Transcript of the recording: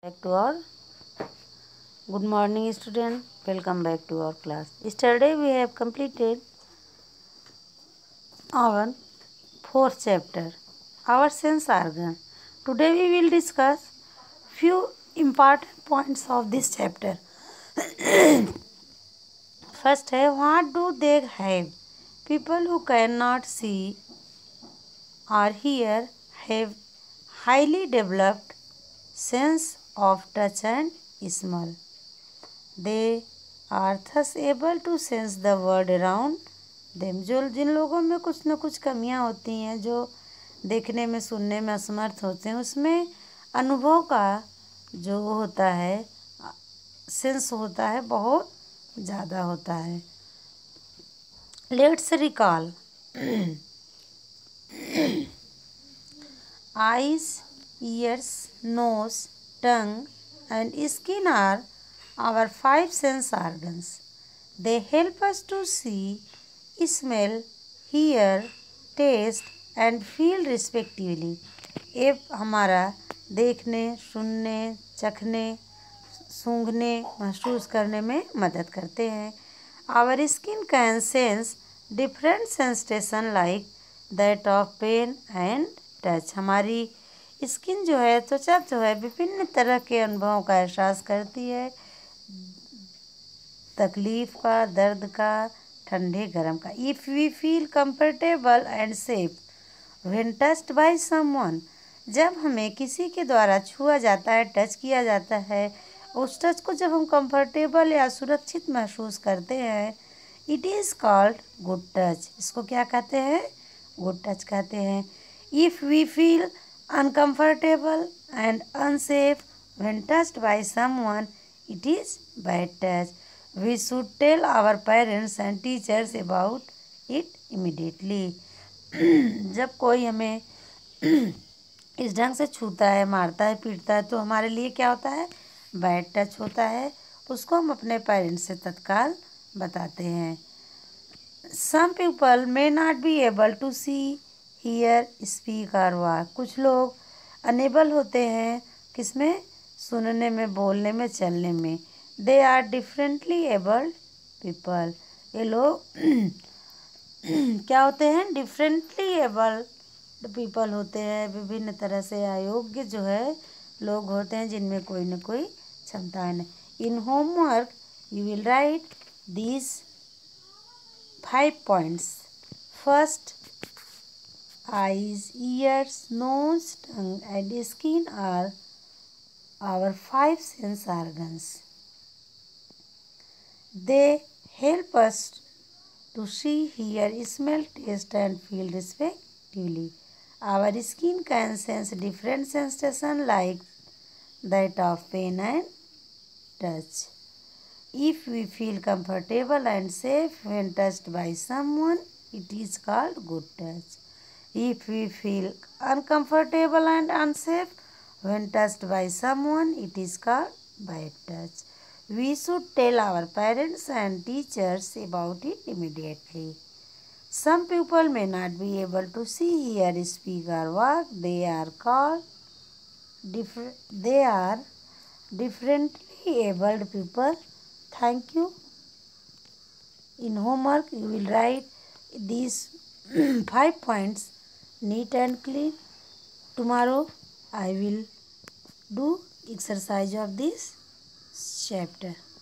Back to our good morning student, welcome back to our class. Yesterday we have completed our fourth chapter, our sense organ. Today we will discuss few important points of this chapter. First है, what do they have? People who cannot see or hear have highly developed sense of touch and smell. They are thus able to sense the world around them. जिन लोगों में कुछ न कुछ कमियां होती हैं, जो देखने में सुनने में असमर्थ होते हैं, उसमें अनुभव का जो होता है, सेंस होता है, बहुत ज़्यादा होता है. Let's recall. Eyes, ears, nose, tongue and skin are our 5 sense organs. They help us to see, smell, hear, taste and feel respectively. ये हमारा देखने, सुनने, चखने, सूंघने, महसूस करने में मदद करते हैं. Our skin can sense different sensation like that of pain and touch. हमारी स्किन जो है, त्वचा जो है, विभिन्न तरह के अनुभवों का एहसास करती है. तकलीफ का, दर्द का, ठंडे गरम का. If we feel comfortable and safe when touched by someone, जब हमें किसी के द्वारा छुआ जाता है, टच किया जाता है, उस टच को जब हम कंफर्टेबल या सुरक्षित महसूस करते हैं, it is called good touch. इसको क्या कहते हैं? गुड टच कहते हैं. If we feel uncomfortable and unsafe when touched by someone, it is bad touch. We should tell our parents and teachers about it immediately. जब कोई हमें इस ढंग से छूता है, मारता है, पीटता है, तो हमारे लिए क्या होता है? बैड टच होता है. उसको हम अपने पेरेंट्स से तत्काल बताते हैं. Some people may not be able to see, hear, speak और वॉक. कुछ लोग अनेबल होते हैं किसमें? सुनने में, बोलने में, चलने में. They are differently abled people. ये लोग क्या होते हैं? डिफरेंटली एबल्ड पीपल होते हैं. विभिन्न तरह से अयोग्य जो है लोग होते हैं, जिनमें कोई न कोई क्षमताएं नहीं. In homework you will write these 5 points. First, eyes, ears, nose, tongue and skin are our 5 sense organs. They help us to see, hear, smell, taste and feel respectively. Our skin can sense different sensations like that of pain and touch. If we feel comfortable and safe when touched by someone, it is called good touch. If we feel uncomfortable and unsafe when touched by someone, it is called bad touch. We should tell our parents and teachers about it immediately. Some people may not be able to see, hear, speak or walk. They are differently abled people. Thank you. In homework, you will write these 5 points neat and clean. Tomorrow I will do exercise of this chapter.